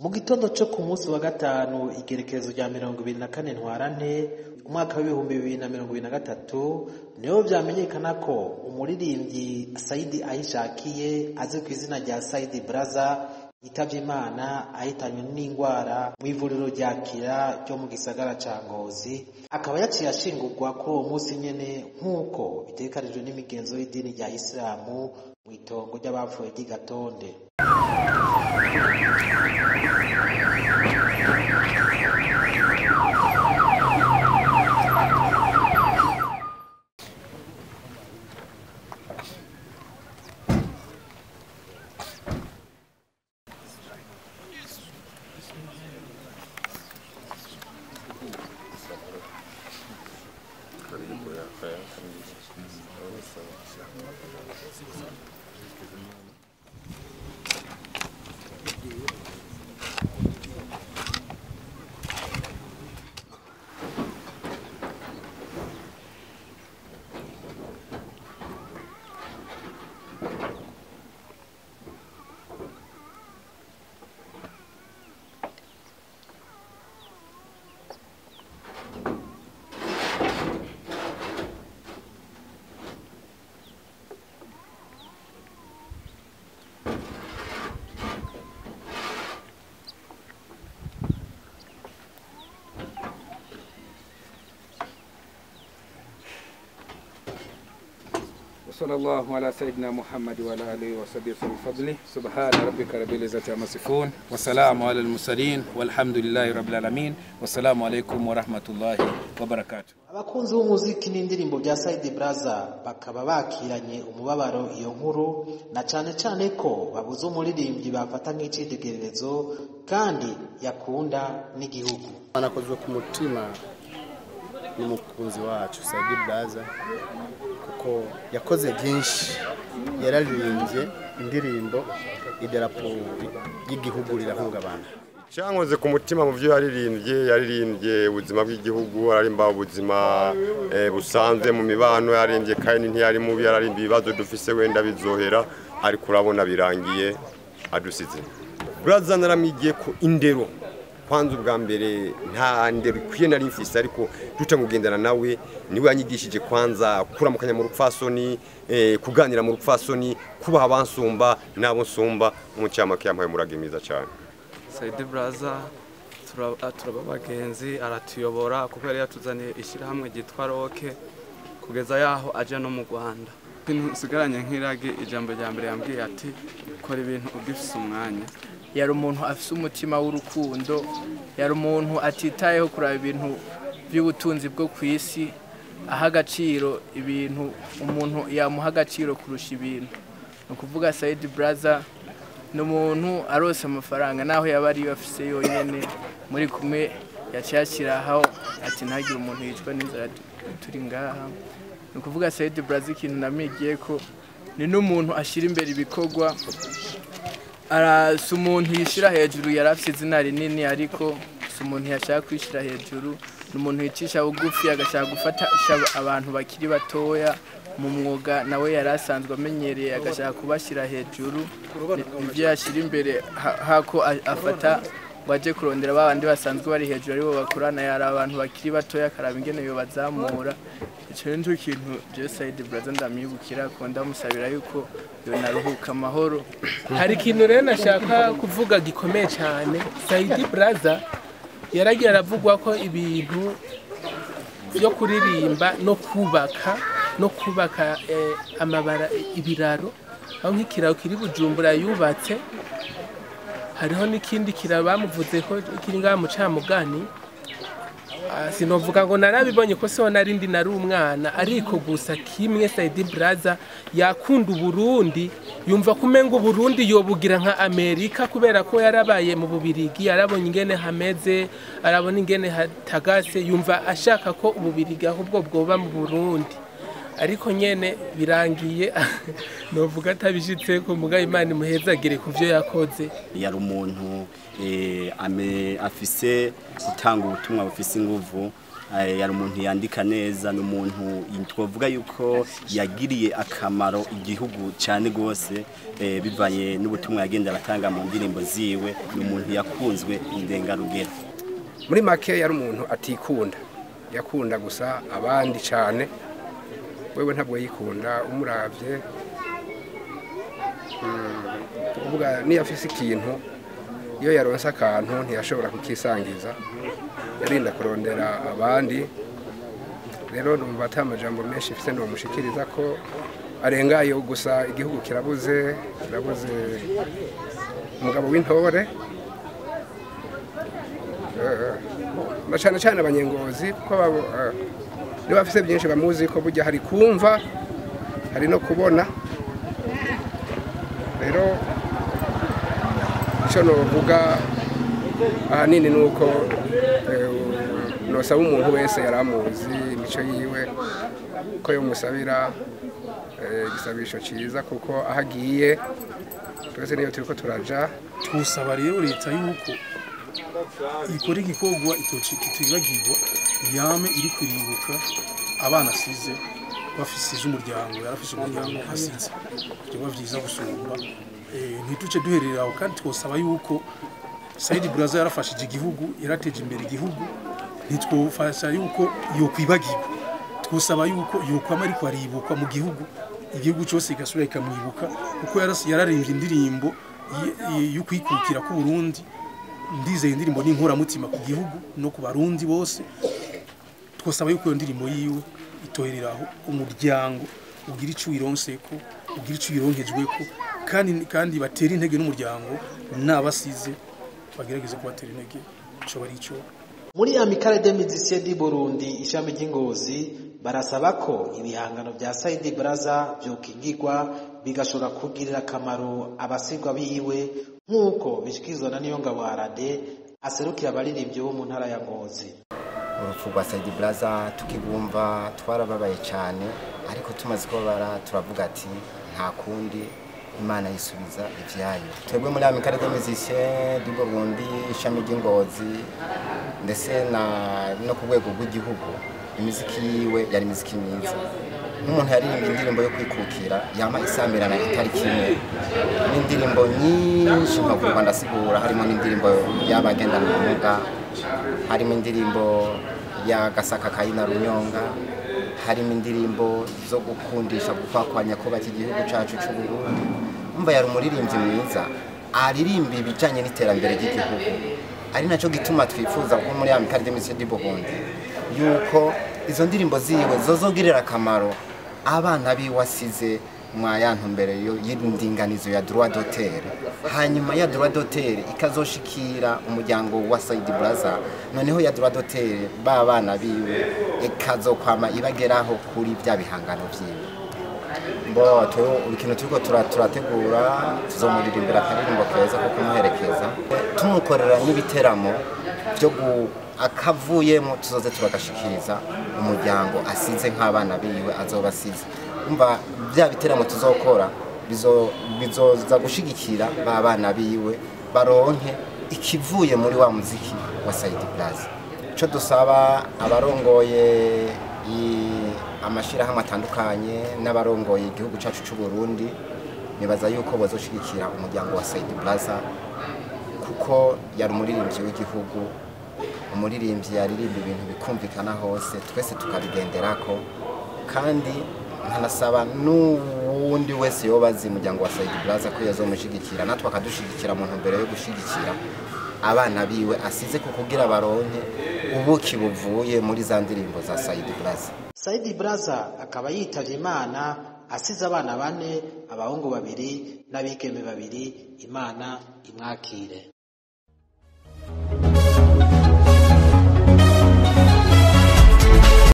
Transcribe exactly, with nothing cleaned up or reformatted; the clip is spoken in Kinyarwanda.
mu gitondo cyo ku munsi wa gatanu igerekezo rya mirongo ibiri na kane ntwarante umwaka w'ibihumbi bibiri na mirongo ibiri na gatatu niho byamenyekana ko umuririmbyi Saidi AHISHAKIYE azwi ku izina rya Saidi Brazza yitavye Imana ahitanywe n'ingwara mu ivuriro rya Kira ryo mu gisagara ca Ngozi, akaba yaciye ashingurwa kuri uwo munsi nyene nk'uko bitegekanijwe n'imigenzo y'idini rya Isilamu mu itongo ry'abapfuye ry'Igatonde. صلى الله على سيدنا محمد وعلى آله وصحبه وفضله سبحان ربك رب العزة عما يصفون والسلام على المرسلين والحمد لله رب العالمين والسلام عليكم ورحمة الله وبركاته. Abakunzi b'umuziki n'indirimbo bya Saidi Brazza bakaba bakiranye umubabaro iyo nkuru, na cyane cyane ko babuze umuririmbyi bafata nk'icitegererezo kandi yakunda n'igihugu. Anakozwe ku mutima n'umukunzi wacu Saidi Brazza kuko yakoze byinshi, yararirimbye indirimbo idarapo y'igihugu rirahungabana. Cyankoze ku mutima mu byo yaririmbye, yaririmbye ubuzima bw'igihugu, ararimba ubuzima e, busanzwe mu mibano, yaririmbye kandi ntiyari mubi, yararimbye ibibazo dufise wenda bizohera, ariko urabona birangiye adusize. Brazza naramwigiye ko indero kwanza ubwa mbere nta ndero ikwiye nari mfise, ariko duta mugendana nawe niwe yanyigishije kwanza kuramukanya mu rupfasoni, eh, kuganira mu rupfasoni, kubaha abansumba nabo nsumba, mu cyamake yampaye muragimiza cyane. Saidi Brazza turaba bagenzi, aratuyobora kuko yari yatuzaniye ishyirahamwe ryitwa Roke kugeza yaho aje no mu Rwanda. Ibintu sigaranye nk'irage, ijambo rya mbere yambwiye ati kora ibintu ugifise umwanya. Yari umuntu afise umutima w'urukundo, yari umuntu atitayeho kuraba ibintu by'ubutunzi bwo kwisi, aha agaciro ibintu umuntu yamuha agaciro kurusha ibintu. No kuvuga Saidi Brazza ni umuntu arose amafaranga naho yaba ari afise yonyene, muri kumwe yacyashyiraho ati ntagire umuntu yicwa n'inzara turi ngaha. No kuvuga Saidi Brazza ikintu namwigiye ko ni n'umuntu ashira imbere ibikorwa, arasa umuntu yishira hejuru, yarafise izina rinini ariko si umuntu yashaka kwishira hejuru, n'umuntu yicisha bugufi agashaka gufata abantu bakiri batoya mu mwuga nawe yarasanzwe amenyereye, agashaka kubashira hejuru. Ivyo yashira imbere hako afata waje kurondera babandi basanzwe bari hejuru aribo bakorana, yari abantu bakiri batoya karaba ingene yo bazamura. Ico nicyo kintu je Saidi Brazza ndamwibukira ko ndamusabira yuko yonaruhuka amahoro. Hari ikintu rero nashaka kuvuga gikomeye cyane. Saidi Brazza yaragiye aravugwa ko ibintu byo kuririmba no kubaka no kubaka eh, amabara ibiraro, aho nk'ikiraro kiri Bujumbura yubatse, hariho n'ikindi kiraro bamuvuze ko kiri ngaha mu Camugani. Sinovuga ngo narabibonye ko se narindi nari umwana, ariko gusa kimwe Saidi Brazza yakunda Burundi, yumva kumenga Burundi yobugira nka Amerika kubera ko yarabaye mu Bubirigi, yarabonye ingene hameze, arabona ingene hatagase, yumva ashaka ko Ububirigi ahubwo bwoba mu Burundi. Ariko nyene birangiye novuga atabishitse ko muga Imana imuhezagire kuvyo yakoze. Yari umuntu eh ame afise gutanga ubutumwa bufise inguvu, yari umuntu yandika neza, n'umuntu twavuga yuko yagiriye akamaro igihugu cyane gose bivanye n'ubutumwa yagenda aratanga mu ndirimbo ziwe. N'umuntu yakunzwe indengarugero. Muri make yari umuntu atikunda, yakunda gusa abandi cyane, wewe ntabwo yikunda. Umuravye kuvuga niyo afise ikintu, iyo yaronse akantu ntiyashobora kukisangiza, yarinda kurondera abandi. Rero numva ata amajambo menshi mfise nomushikiriza ko arengayo, gusa igihugu kirabuze kirabuze umugabo w'intore, na cyane cyane abanyengozi, kuko niba bafise byinshi bamuzi ko burya hari kumva hari no kubona. Rero icyo novuga ahanini ni uko nosaba umuntu wese yaramuzi imico yiwe ko yomusabira igisabisho cyiza, kuko ahagiye twese niyo turiko turaja. Twusaba rero leta yuko ikora igikorwa itibagirwa, yame iri kuribuka abana asize, bafise umuryango, yarafise umuryango asize, byo byiza gusumba. Ntituce duherera aho, kandi twosaba yuko Saidi Brazza yarafashije igihugu, yarateje imbere igihugu, ntitwofasha yuko yokwibagirwa. Twosaba yuko yokwama ariko aribukwa mu gihugu, igihugu cyose igasubira ikamwibuka, kuko yararimbye indirimbo yo kwikukira ku Burundi. Ndizeye indirimbo ni inkoramutima ku gihugu no ku barundi bose. Twosaba yuko iyo ndirimbo yiwe itohereraho umuryango ugira icyo wironseko, ugira icyo wironkejweko, kandi kandi batera intege n'umuryango n'abasize bagerageze kubatera intege cyo bari cyo. Muri Amicale des Musiciens du Burundi ishami ry'Ingozi barasaba ko ibihangano bya Saidi Brazza byokingirwa bigashobora kugirira akamaro abasigwa biwe, nk'uko bishikizwa na Niyongabo Arade aserukira abaririmbyi bo mu ntara ya Ngozi. Urupfu rwa Saidi Brazza tukigumva twarababaye cyane, ariko tumaze kubabara turavuga ati nta kundi, Imana yisubiza ivyayo. Twebwe muri Amicale des Musiciens du Burundi ishami ry'Ingozi ndetse na no ku rwego rw'igihugu, imiziki yiwe yari imiziki myiza. Nk'umuntu yaririmba indirimbo yo kwikukira yama isamirana itari kimwe n'indirimbo nyinshi nkavuga ndasigura, harimo n'indirimbo y'abagendana ubumuga, harimo indirimbo ya Gasaka Kayina Runyonga, harimo indirimbo zo gukundisha gukwakwanya kuba igihugu cyacu cy'u Burundi. Umva yari umuririmbyi mwiza, aririmba ibijanye n'iterambere ry'igihugu. Ari naco gituma twifuza ko muri Amicale des Musiciens du Burundi yuko izo ndirimbo ziwe zozogirira akamaro abana biwasize mwa yantu mbere yo y'indinganizo ya droit d'auteur, hanyuma ya droit d'auteur ikazoshikira umuryango wa Saidi Brazza, noneho ya droit d'auteur ba bana biwe ikazokwama ibageraho kuri bya bihangano vyiwe. Bo to ikintu turiko turategura, tuzomuririmbira akaririmbo keza ko kumuherekeza, tumukorera n'ibiteramo byo akavuyemo tuzoze turagashikiriza umuryango asize nk'abana biwe azobasize. Umva bya biteramo tuzokora bizo bizoza gushigikira ba bana biwe baronke ikivuye muri wa muziki wa Saidi Brazza. Cyo dusaba abarongoye amashirahamwe atandukanye n'abarongoye igihugu cyacu cy'u Burundi, nibaza yuko bazoshigikira umuryango wa Saidi Brazza, kuko yari umuririmbyi w'igihugu, umuririmbyi yaririmba ibintu bikumvikana hose, twese tukabigenderako. Kandi nkanasaba n'uwundi wese yobazi umuryango wa Saidi Brazza ko yazomushigikira, natwe akadushigikira mu ntumbero yo gushigikira abana biwe asize ko kugira baronke ubuki buvuye muri za ndirimbo za Saidi Brazza. Saidi Brazza akaba yitavye Imana asize abana bane, abahungu babiri n'abigeme babiri. Imana imwakire.